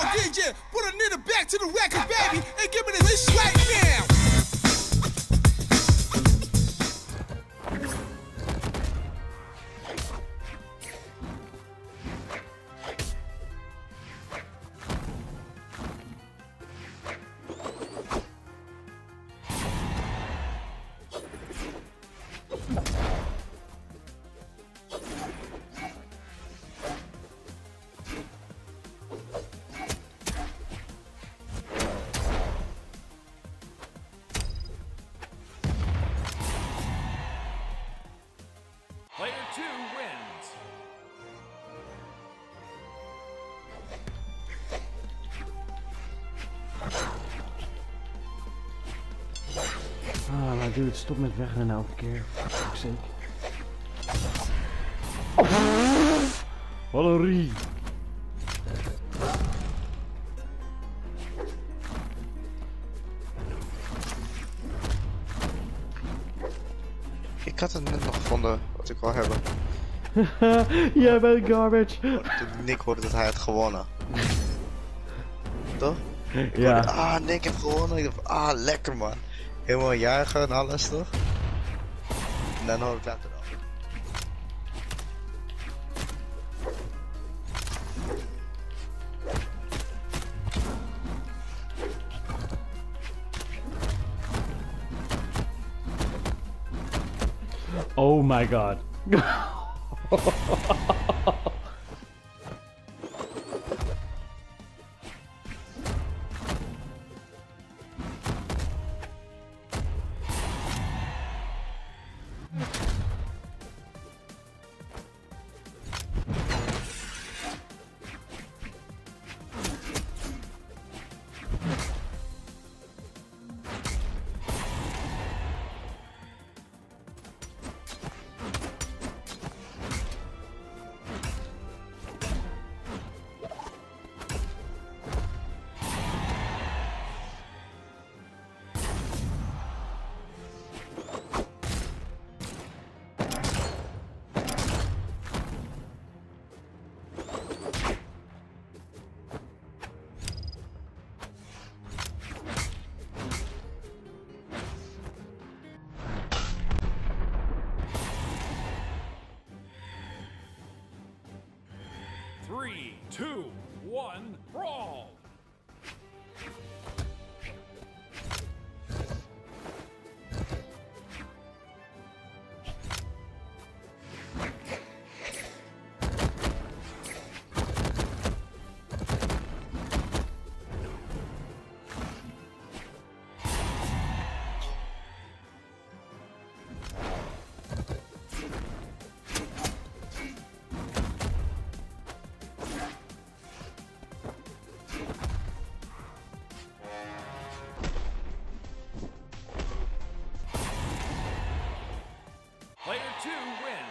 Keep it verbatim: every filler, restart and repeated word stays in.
D J, put a nigga back to the record, baby, and give me this right now. Player two wins. Ah, nou dude, stop met wegrennen elke keer. Fuck's sake. Wat een rie. Ik had het net nog gevonden, wat ik wil hebben. Jij bent garbage. Toen Nick hoorde dat hij had gewonnen. Toch? Ik Ja. hoorde, ah, Nick heeft gewonnen. Ik dacht, ah, lekker man. Helemaal juichen en alles, toch? En dan hoor ik later al. Oh my god. Three, two, one, brawl! Player two wins.